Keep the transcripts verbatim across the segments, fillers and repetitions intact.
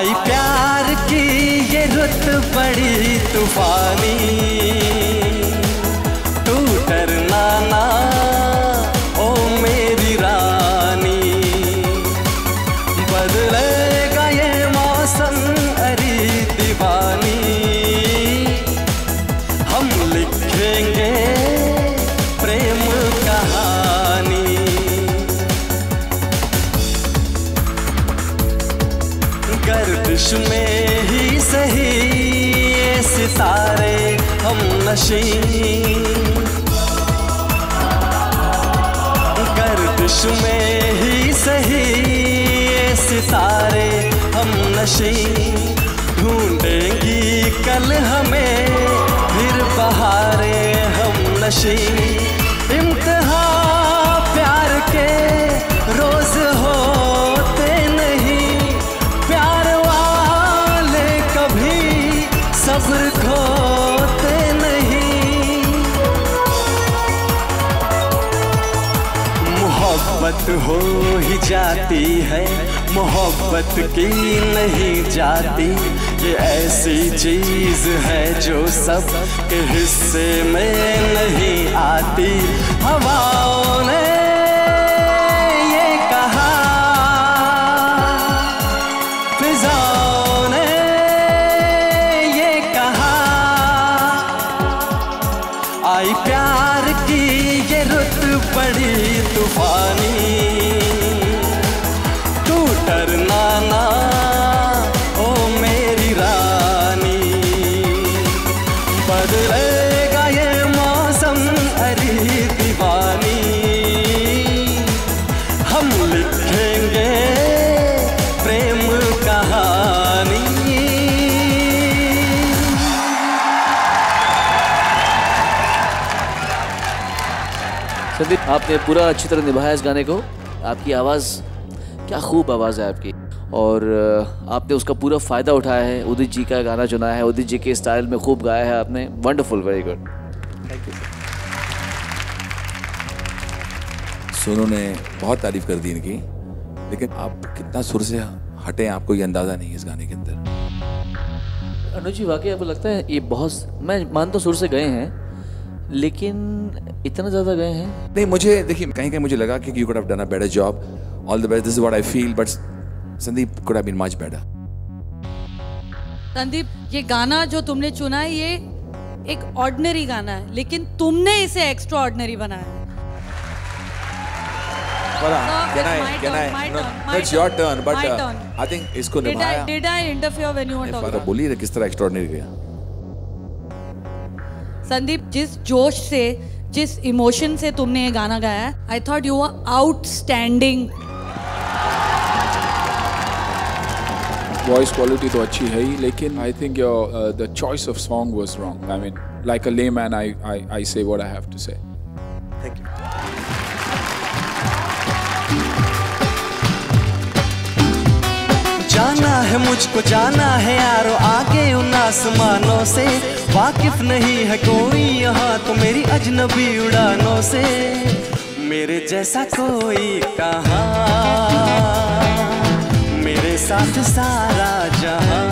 आई प्यार की ये रुत बड़ी तूफानी, तू डरना ना ओ मेरी रानी, बदलेगा ये मौसम अरी दीवानी, हम लिखेंगे प्रेम कहानी। गर्दिश में ही सही ये सितारे हम नशी, गर्दिश में ही सही ये सितारे हम नशी, ढूंढेंगी कल हमें फिर बहारे हम नशी। इम्तिहान प्यार के रोज होते नहीं, प्यार वाले कभी सब्र खोते नहीं। मोहब्बत हो ही जाती है, मोहब्बत की नहीं जाती, ये ऐसी चीज है जो सब के हिस्से में नहीं आती। हवाओं ने ये कहा, फिजाओं ने ये कहा, आई प्यार की ये रुत बड़ी तूफानी, तू डरना ना ओ मेरी रानी, बदलेगा ये मौसम अरी दीवानी, हम लिखेंगे प्रेम कहानी। संदीप, आपने पूरा अच्छी तरह निभाया इस गाने को। आपकी आवाज़, क्या खूब आवाज़ है आपकी, और आपने उसका पूरा फ़ायदा उठाया है। उदित जी का गाना चुना है, उदित जी के स्टाइल में खूब गाया है आपने। Wonderful, very good, thank you. Sonu ने बहुत तारीफ कर दी इनकी, लेकिन आप कितना सुर से हटे आपको ये अंदाज़ा नहीं है इस गाने के अंदर। अनुज जी, वाकई आपको लगता है ये बहुत, मैं मानता सुर से गए हैं, लेकिन इतना ज़्यादा गए हैं? नहीं, मुझे देखिए कहीं कहीं मुझे लगा कि you could have done a better job, all the best, this is what I feel, but Sandeep could have been much better. Sandeep, ये गाना जो तुमने चुना है ये एक ऑर्डिनरी गाना है, लेकिन तुमने इसे एक्स्ट्रा ऑर्डिनरी बनाया है। Can I, can I, no, no, it's your turn, but uh, I think इसको निभाया। Did I interfere when you were talking? फर्क बोलिए किस तरह एक्स्ट्राऑर्डिनरी गया। संदीप, जिस जोश से, जिस इमोशन से तुमने ये गाना गाया है, I thought you were outstanding. Voice quality तो अच्छी है ही, लेकिन I think your the choice of song was wrong. I mean like a layman I I I say what I have to say. Thank you. जाना है मुझको, जाना है यारो आगे उन आसमानों से, वाकिफ नहीं है कोई यहाँ तो मेरी अजनबी उड़ानों से, मेरे जैसा कोई कहाँ, मेरे साथ सारा जहां,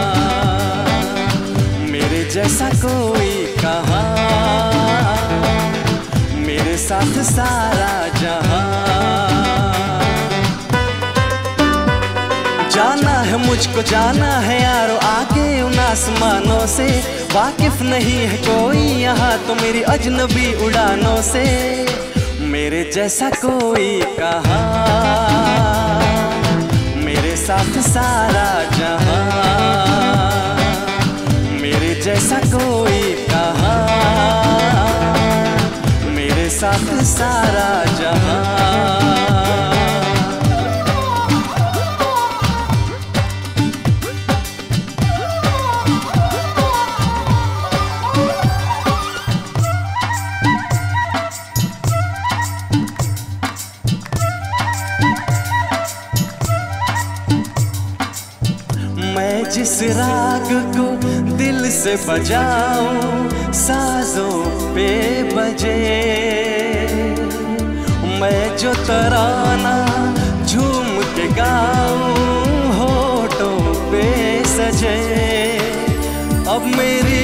मेरे जैसा कोई कहाँ, मेरे साथ सारा जहां। जाना है मुझको, जाना है यारो आगे उन आसमानों से, वाकिफ नहीं है कोई यहाँ तो मेरी अजनबी उड़ानों से, मेरे जैसा कोई कहाँ, मेरे साथ सारा जहां, मेरे जैसा कोई कहाँ, मेरे साथ सारा जहां। जिस राग को दिल से बजाऊं साजों पे बजे, मैं जो तराना झूम के गाऊं होठों पे मुझे अब मेरी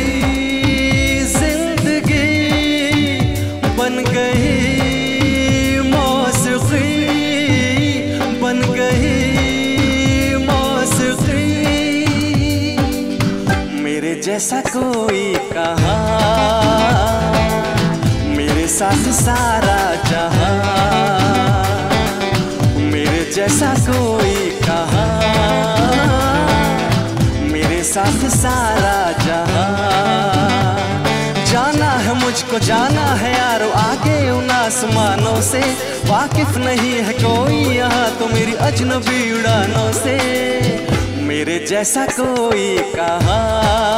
जिंदगी बन गई मौसीकी, बन गई मौसीकी। मेरे जैसा कोई कहाँ, मेरे साथ सारा जहां, मेरे जैसा कोई कहाँ, मेरे साथ सारा जहां। जाना है मुझको, जाना है यारो आगे उन आसमानों से, वाकिफ नहीं है कोई यहाँ तो मेरी अजनबी उड़ानों से। मेरे जैसा कोई कहाँ,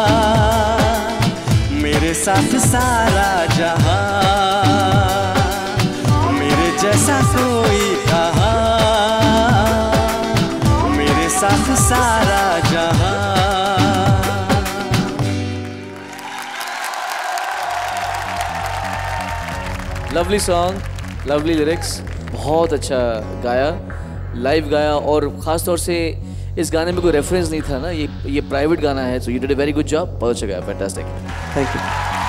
मेरे साथ सारा जहां, मेरे जैसा कोई कहाँ, मेरे साथ सारा जहां। लवली सॉन्ग, लवली लिरिक्स, बहुत अच्छा गाया, लाइव गाया। और ख़ास तौर से इस गाने में कोई रेफरेंस नहीं था ना, ये ये प्राइवेट गाना है। So you did a very good job, बहुत अच्छा गाया, फैंटास्टिक, थैंक यू।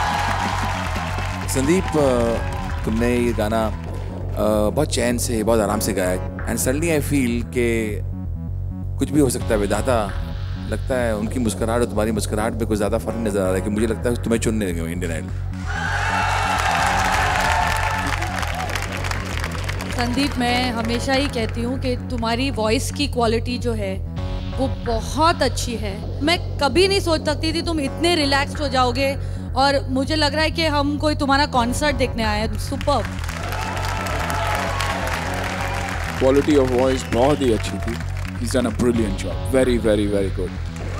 संदीप, तुमने ये गाना बहुत चैन से, बहुत आराम से गाया, एंड सडनली आई फील कि कुछ भी हो सकता है। विधाता लगता है उनकी मुस्कुराहट और तुम्हारी मुस्कुराहट में कुछ ज़्यादा फर्क नजर आ रहा है कि मुझे लगता है तुम्हें चुनने लगे इंडियन आइडल। संदीप, मैं हमेशा ही कहती हूँ कि तुम्हारी वॉइस की क्वालिटी जो है वो बहुत अच्छी है। मैं कभी नहीं सोच सकती थी तुम इतने रिलैक्स्ड हो जाओगे, और मुझे लग रहा है कि हम कोई तुम्हारा कॉन्सर्ट देखने आए हैं। सुपर्ब। क्वालिटी ऑफ वॉइस बहुत ही अच्छी थी। He's done a brilliant job. Very, very, very good.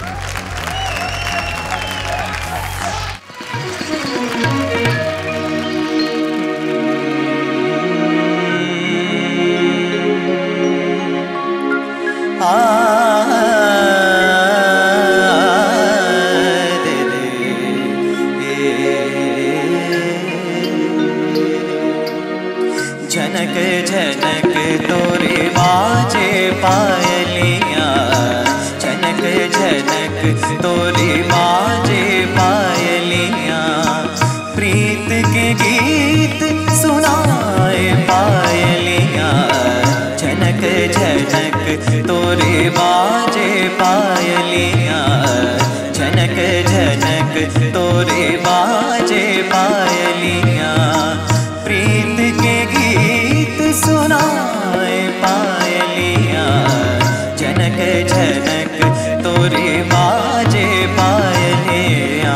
झनक झनक तोरे बाजे पायलियाँ, झनक झनक तोरे बाजे पायलियाँ, प्रीत के गीत सुनाए पायलियाँ, झनक झनक तोरे बाजे पायलियाँ, झनक झनक तोरे बाजे पायलियाँ, प्रीत के गीत सुनाए पायलियाँ, झनक झनक तोरे बाजे पायलियाँ।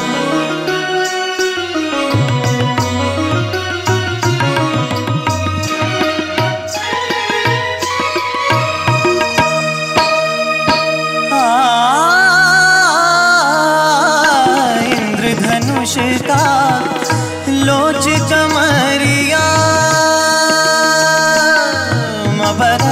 इंद्रधनुष का लोच कमरिया, मबदा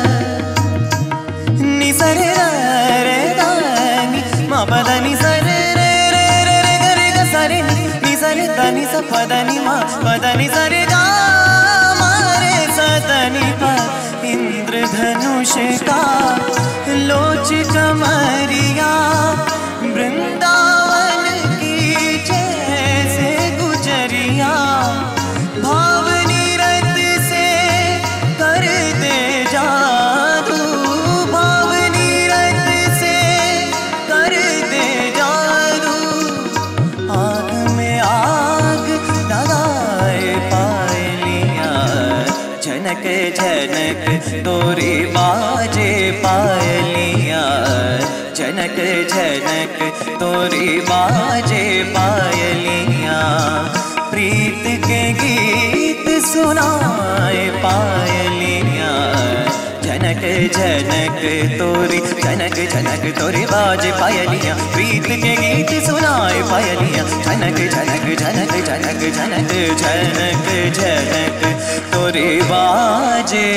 निसर रे दानी, मबदा निसर रे रे रे रे रे ग सरे निसर दानी स पदनी मा पदनी सरे गा मारे सदनी पा। इंद्रधनुष का लोच कमरिया, वृंदावन की जैसे गुजरिया, भावनी रत से कर दे जादू, भावनी रत से कर दे जादू, आग में आग लगाए पायलियाँ, झनक झनक तोरे बाजे पायलियाँ, झनक झनक तोरे बाजे पायलियाँ, प्रीत के गीत सुनाए पायलियाँ, झनक झनक तोरी, झनक झनक तोरे बाजे पायलियाँ, प्रीत के गीत सुनाए पायलियाँ, झनक झनक झनक झनक झनक झनक झनक तोरे बाजे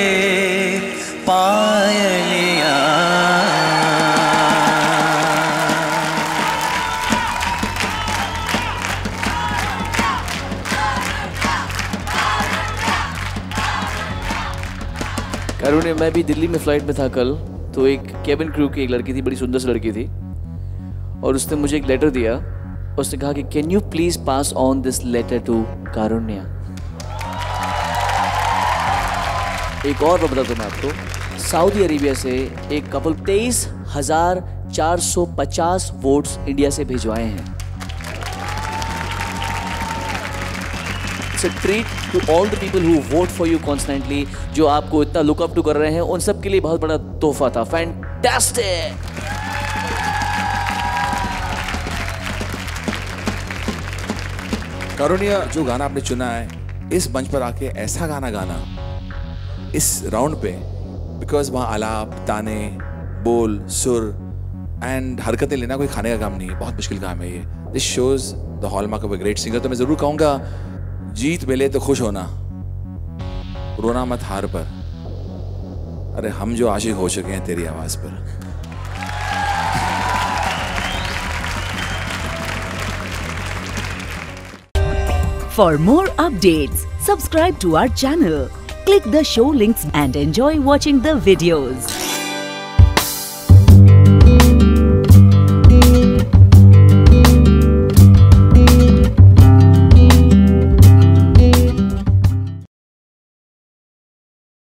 पायलियाँ। कारुण्य, मैं भी दिल्ली में फ्लाइट में था कल, तो एक केबिन क्रू की एक लड़की थी, बड़ी सुंदर सी लड़की थी, और उसने मुझे एक लेटर दिया। उसने कहा कि can you please pass on this letter to Karunya. एक और बात बताता हूँ मैं आपको, सऊदी अरेबिया से एक कपल तेईस हजार चार सौ पचास वोट्स इंडिया से भिजवाए हैं। It's a treat to all the people who vote for you constantly, जो आपको इतना लुक अप टू कर रहे हैं, उन सब के लिए बहुत बड़ा तोहफा था। फैंटास्टिक। कारुण्या, जो गाना आपने चुना है, इस मंच पर आके ऐसा गाना गाना इस राउंड पे, बिकॉज वहाँ आलाप, ताने, बोल, सुर एंड हरकतें लेना कोई खाने का काम नहीं है, बहुत मुश्किल काम है ये। This shows the hallmark of a great singer. तो मैं जरूर कहूँगा, जीत मिले तो खुश होना, रोना मत हार पर। अरे हम जो आशिक हो चुके हैं तेरी आवाज पर। For more updates, subscribe to our channel, click the show links and enjoy watching the videos.